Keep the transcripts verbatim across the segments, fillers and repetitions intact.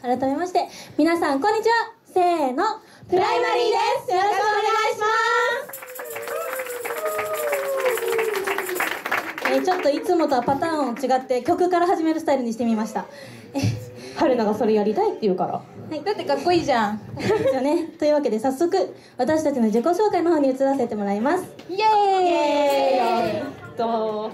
改めまして皆さんこんにちは。せーの、プライマリーです。よろしくお願いします。えー、ちょっといつもとはパターンを違って曲から始めるスタイルにしてみました。え春菜がそれやりたいって言うから、 はい、だってかっこいいじゃんですよね。というわけで早速私たちの自己紹介の方に移らせてもらいます。 イエーイ、イエーイとはい、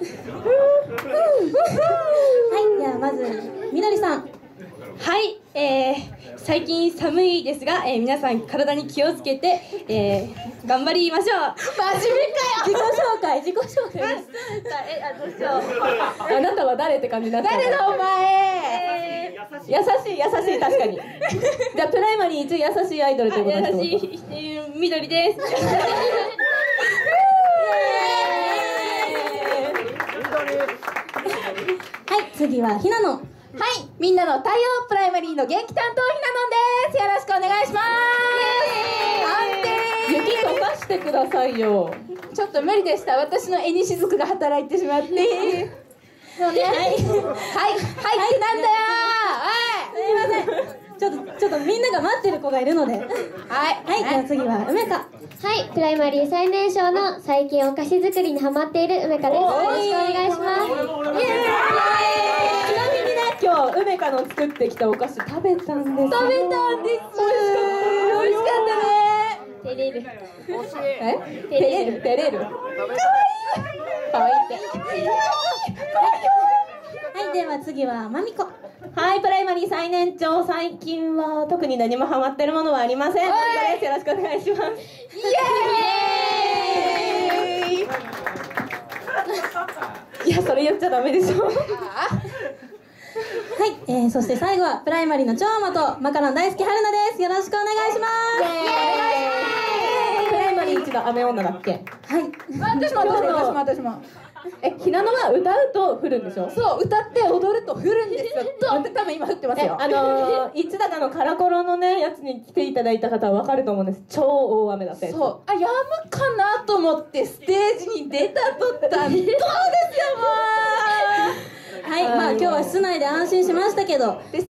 ではまずみどりさん。 はい、えー、最近寒いですが、えー、皆さん体に気をつけて、えー、頑張りましょう。 真面目かよ。自己紹介自己紹介え、あ、どうしよう。 あなたは誰って感じになってる。 誰だお前。 えー、優しい優しい、確かに。じゃあプライマリー一優しいアイドルということです。 優しいっていう緑です。 はい、次はひなの。 はい、みんなの太陽プライマリーの元気担当ひなのんです。よろしくお願いします。 雪溶かしてくださいよ。 ちょっと無理でした。私の絵にしずくが働いてしまって。そうね。はい、はい、はいってなんだよ。 すいません。ちょっとちょっとみんなが待ってる子がいるので。はい、はい、では次は梅香。 はい、プライマリー最年少の最近お菓子作りにハマっている梅香です。よろしくお願いします。イエーイ。 今日梅香の作ってきたお菓子食べたんです。食べたんです。美味しかった。美味しかったね。 照れる。 え？照れる照れる。可愛い。可愛いって。 はい、では次はまみこ。 はい、プライマリー最年長、最近は特に何もハマってるものはありません。まみこです。よろしくお願いします。 イエーイ。 いや、それ言っちゃダメでしょ。 はい、えー、そして最後はプライマリーの長馬とマカロン大好き春菜です。よろしくお願いします。 プライマリー一の雨女だっけ？ はい。 私も私も私も私も。 え、ひなのは歌うと降るんでしょ？ そう、歌って踊ると降るんですよ。ドンって多分今降ってますよ。 あのー、いつだかのカラコロのねやつに来ていただいた方は分かると思うんです。超大雨だったやつ。 そう、あ、やむかなと思ってステージに出たとったんどうですよ、もう。 はい、まあ今日は室内で安心しましたけど。